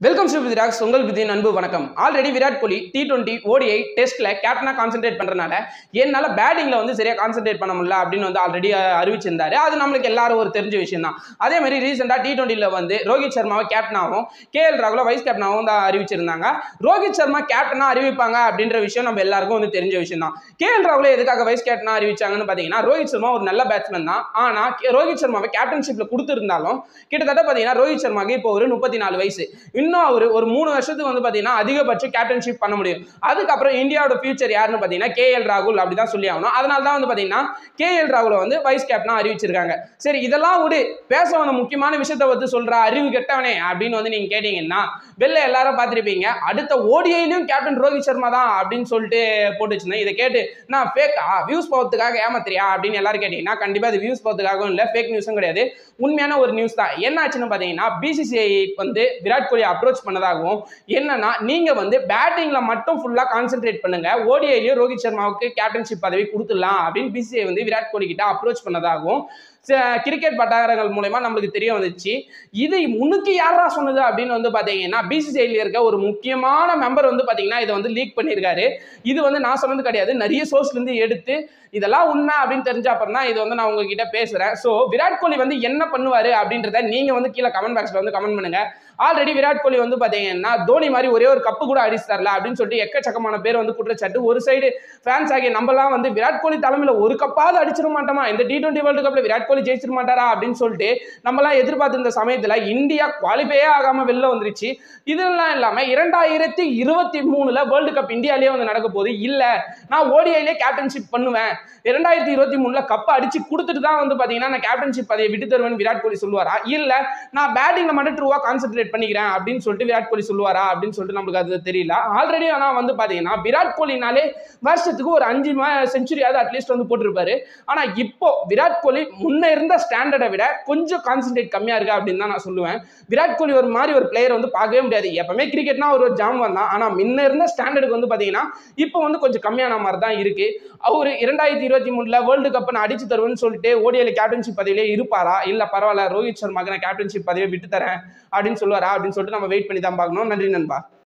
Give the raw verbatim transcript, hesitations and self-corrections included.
Welcome to விதிராக்ஸ் உங்கள் விதி அன்பு வணக்கம். Already Virat Kohli T twenty ODI டெஸ்ட்ல கேப்டனா கான்சென்ட்ரேட் பண்றதுனால என்னால பேட்டிங்ல வந்து சரியா கான்சென்ட்ரேட் பண்ண முடியல அப்படின்னு வந்து ஆல்ரெடி அறிவிச்சிருந்தாரு. அது நம்மளுக்கு எல்லாரும் ஒரு தெரிஞ்ச விஷயம் தான். அதே மாதிரி ரீசெண்டா டி டுவெண்ட்டில வந்து ரோஹித் சர்மாவை கேப்டனாகவும் கே எல் ராகுல வைஸ் கேப்டனாகவும் தான் அறிவிச்சிருந்தாங்க. ரோஹித் சர்மா கேப்டனா அறிவிப்பாங்க அப்படின்ற விஷயம் நம்ம எல்லாருக்கும் வந்து தெரிஞ்ச விஷயம் தான். கே எல் ராகுல எதுக்காக வைஸ் கேப்டனா அறிவிச்சாங்கன்னு பாத்தீங்கன்னா, ரோஹித் சர்மா ஒரு நல்ல பேட்ஸ்மேன் தான். ஆனா ரோஹித் சர்மாவை கேப்டன்ஷிப்ல கொடுத்திருந்தாலும் கிட்டத்தட்ட பாத்தீங்கன்னா ரோஹித் சர்மாக்கு இப்போ ஒரு முப்பத்தி நாலு வயசு. இன்னும் அவரு ஒரு மூணு வருஷத்துக்கு வந்து பாத்தீங்கன்னா அதிகபட்ச கேப்டன்ஷிப் பண்ண முடியும். அதுக்கப்புறம் இந்தியாவோட ஃபியூச்சர் யாருன்னு பாத்தீங்கன்னா கே எல் ராகுல் அப்படிதான் சொல்லி ஆகணும். அதனால தான் வந்து பாத்தீங்கன்னா கே எல் ராகுல வந்து வைஸ் கேப்டனா அறிவிச்சிருக்காங்க. சரி, இதெல்லாம் விடு, பேச வந்த முக்கியமான விஷயத்தை வந்து சொல்ற அறிவு கெட்டவனே அப்படின்னு வந்து நீங்க கேட்டீங்கன்னா, வெளில எல்லாரும் பார்த்திருப்பீங்க அடுத்த ஓடிஐலயும் கேப்டன் ரோஹித் சர்மா தான் அப்படின்னு சொல்லிட்டு போட்டு வச்சிருந்தேன். இதை கேட்டு நான் ஃபேக்கா வியூஸ் போகிறதுக்காக ஏமாத்திரியா அப்படின்னு எல்லாரும் கேட்டீங்கன்னா, கண்டிப்பா அது வியூஸ் போகிறதுக்காகவும் இல்லை, ஃபேக் நியூஸும் கிடையாது, உண்மையான ஒரு நியூஸ் தான். என்ன ஆச்சுன்னு பாத்தீங்கன்னா, பிசிசிஐ வந்து விராட் கோலி அப்ரோச் பண்ணதாகவும், என்னன்னா நீங்க வந்து பேட்டிங்ல மட்டும் ஃபுல்லா கான்சென்ட்ரேட் பண்ணுங்க, ஓடிஐலயும் ரோஹித் சர்மாவுக்கு கேப்டன்ஷிப் பதவி கொடுத்துடலாம் அப்படின்னு பிசிசிஐ வந்து விராட் கோலி கிட்ட அப்ரோச் பண்ணதாகவும் கிரிக்கெட் வட்டாரங்கள் மூலமா நம்மளுக்கு தெரிய வந்துச்சு. இது முன்னுக்கு யாரா சொன்னது அப்படின்னு வந்து பாத்தீங்கன்னா, பிசிசிஐல இருக்க ஒரு முக்கியமான மெம்பர் வந்து பாத்தீங்கன்னா இதை வந்து லீக் பண்ணியிருக்காரு. இது வந்து நான் சொன்னது கிடையாது, நிறைய சோர்ஸ்ல இருந்து எடுத்து இதெல்லாம் உண்மை அப்படின்னு தெரிஞ்ச அப்புறம் தான் இது வந்து நான் உங்ககிட்ட பேசுறேன். ஸோ விராட் கோலி வந்து என்ன பண்ணுவாரு அப்படின்றத நீங்க வந்து கீழே கமெண்ட் பாக்ஸ்ல வந்து கமெண்ட் பண்ணுங்க. ஆல்ரெடி விராட் கோலி வந்து பாத்தீங்கன்னா தோனி மாதிரி ஒரே ஒரு கப்பு கூட அடிச்சு தரல அப்படின்னு சொல்லிட்டு எக்கச்சக்கமான பேர் வந்து குற்றச்சாட்டு. ஒரு சைடு ஃபேன்ஸ் ஆகிய நம்மலாம் வந்து விராட் கோலி தலைமையில ஒரு கப்பாவது அடிச்சிட மாட்டோமா, இந்த டி டுவெண்ட்டி வேர்ல்டு கப்ல விராட் கோலி ஜெயிச்சிட மாட்டாரா அப்படின்னு சொல்லிட்டு நம்மலாம் எதிர்பார்த்திருந்த சமயத்துல இந்தியா குவாலிஃபையே ஆகாம வெளில வந்துருச்சு. இதெல்லாம் இல்லாம இரண்டாயிரத்தி இருபத்தி மூணுல வேர்ல்டு கப் இந்தியாலேயே வந்து நடக்க போகுது. இல்ல நான் ஓடிஐலே கேப்டன்ஷிப் பண்ணுவேன், இரண்டாயிரத்தி இருபத்தி மூணுல கப்ப அடிச்சு கொடுத்துட்டு தான் வந்து பாத்தீங்கன்னா நான் கேப்டன்ஷிப் பதவியை விட்டு தருவேன் விராட் கோலி சொல்லுவாரா, இல்ல நான் பேட்டிங்ல மட்டும் ட்ரூவா கான்சென்ட்ரேட் பண்ணிக்கிறேன் அப்படின்னு சொல்லிட்டு விராட் கோலி சொல்லுவாரா அப்படின்னு சொல்லிட்டு நம்மளுக்கு அது தெரியல. ஆல்ரெடி ஆனா வந்து பாத்தீங்கன்னா விராட் கோலினாலே வருஷத்துக்கு ஒரு அஞ்சு செஞ்சுரியாவது அட்லீஸ்ட் வந்து போட்டிருப்பாரு. ஆனா இப்போ விராட் கோலி முன்ன இருந்த ஸ்டாண்டர்டை விட கொஞ்சம் கான்சென்ட்ரேட் கம்மியா இருக்கு அப்படின்னு தான் நான் சொல்லுவேன். விராட் கோலி ஒரு மாதிரி ஒரு பிளேயர் வந்து பார்க்கவே முடியாது. எப்பவுமே கிரிக்கெட்னா ஒரு ஜாம்பவான் தான், ஆனா முன்ன இருந்த ஸ்டாண்டர்டுக்கு வந்து பாத்தீங்கன்னா இப்போ வந்து கொஞ்சம் கம்மியான மாதிரி தான் இருக்கு. அவரு இரண்டாயிரத்தி இருபத்தி மூணுல வேர்ல்டு கப் நான் அடிச்சு தருவேன்னு சொல்லிட்டு ஓடிஐல கேப்டன்ஷிப் பதவியிலே இருப்பாரா, இல்ல பரவாயில்ல ரோஹித் சர்மாக்கு நான் கேப்டன்ஷிப் பதவியை விட்டு தரேன் அப்படின்னு சொல்லுவாரா அப்படின்னு சொல்லிட்டு நம்ம வெயிட் பண்ணி தான் பார்க்கணும். நன்றி நண்பா.